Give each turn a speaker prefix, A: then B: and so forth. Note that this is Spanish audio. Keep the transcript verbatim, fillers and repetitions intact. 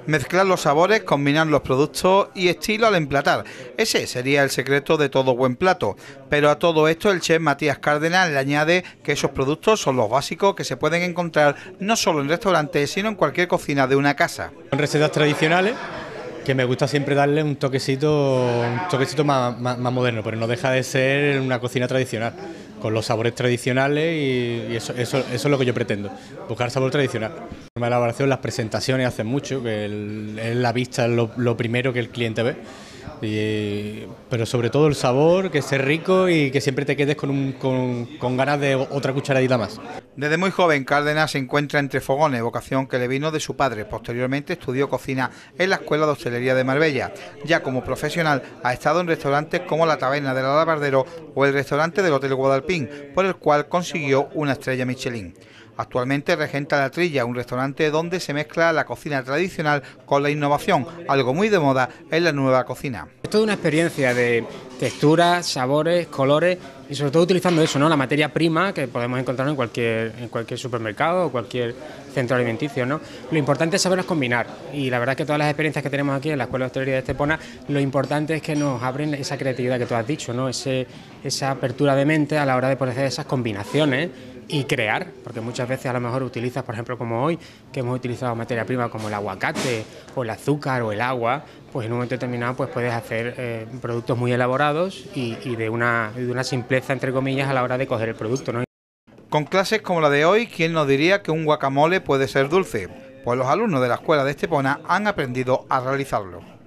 A: Mezclar los sabores, combinar los productos y estilo al emplatar. Ese sería el secreto de todo buen plato. Pero a todo esto el chef Matías Cárdenas le añade que esos productos son los básicos que se pueden encontrar no solo en restaurantes, sino en cualquier cocina de una casa.
B: Son recetas tradicionales que me gusta siempre darle un toquecito, un toquecito más, más, más moderno, pero no deja de ser una cocina tradicional, con los sabores tradicionales y, y eso, eso, eso es lo que yo pretendo, buscar sabor tradicional. En la elaboración, las presentaciones hacen mucho, que el, el, la vista es lo, lo primero que el cliente ve, y, pero sobre todo el sabor, que esté rico y que siempre te quedes con, un, con, con ganas de otra cucharadita más.
A: Desde muy joven Cárdenas se encuentra entre fogones, vocación que le vino de su padre. Posteriormente estudió cocina en la Escuela de Hostelería de Marbella. Ya como profesional ha estado en restaurantes como la Taberna del Alabardero o el restaurante del Hotel Guadalpín, por el cual consiguió una estrella Michelin. Actualmente regenta La Trilla, un restaurante donde se mezcla la cocina tradicional con la innovación, algo muy de moda en la nueva cocina.
C: Es toda una experiencia de texturas, sabores, colores y sobre todo utilizando eso, ¿no? La materia prima que podemos encontrar en cualquier, en cualquier supermercado o cualquier centro alimenticio, ¿no? Lo importante es saberlos combinar y la verdad es que todas las experiencias que tenemos aquí en la Escuela de Hostelería de Estepona, lo importante es que nos abren esa creatividad que tú has dicho, ¿no? Ese, esa apertura de mente a la hora de poder hacer esas combinaciones y crear, porque muchas veces a lo mejor utilizas, por ejemplo, como hoy, que hemos utilizado materia prima como el aguacate o el azúcar o el agua, pues en un momento determinado pues puedes hacer eh, productos muy elaborados y, y de, una, de una simpleza, entre comillas, a la hora de coger el producto, ¿no?
A: Con clases como la de hoy, ¿quién nos diría que un guacamole puede ser dulce? Pues los alumnos de la Escuela de Estepona han aprendido a realizarlo.